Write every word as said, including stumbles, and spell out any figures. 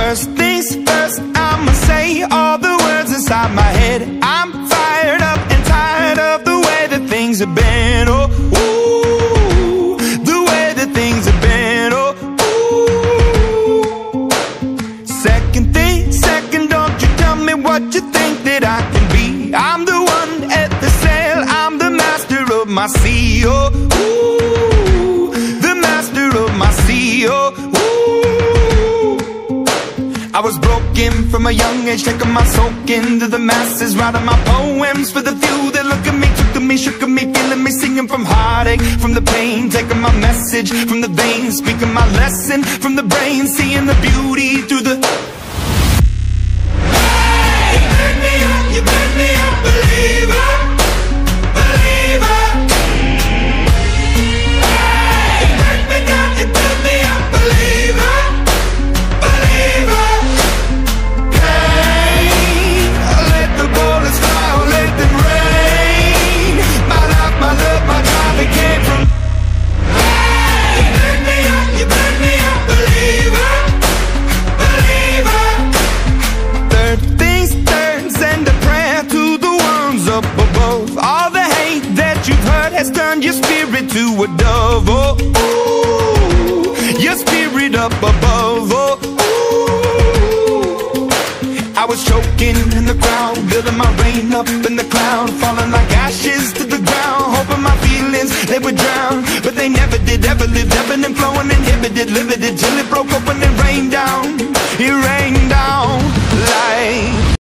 First things first, I'ma say all the words inside my head. I'm fired up and tired of the way that things have been. Oh, ooh, the way that things have been. Oh, ooh. Second thing, second, don't you tell me what you think that I can be. I'm the one at the sail, I'm the master of my sea. Oh, ooh, the master of my sea. Oh, I was broken from a young age, taking my soak into the masses, writing my poems for the few that look at me, took to me, shook at me, feeling me, singing from heartache, from the pain, taking my message from the veins, speaking my lesson from the brain, seeing the beauty through the... Hey, you burn me up, you burn me up, believer, believer. Hey, you burn me down, you burn me up, believer, believer. Came from. Hey, you burn me up, you burn me up, believer, believer. Third things third, send a prayer to the ones up above. All the hate that you've heard has turned your spirit to a dove. Oh, ooh, your spirit up above. Oh, ooh. I was choking in the crowd, building my rain up in the cloud, falling like ashes to the ground, hoping my feelings they would drown, but they never did, ever lived, ebbing and flowing, inhibited, limited, till it broke open and rained down. It rained.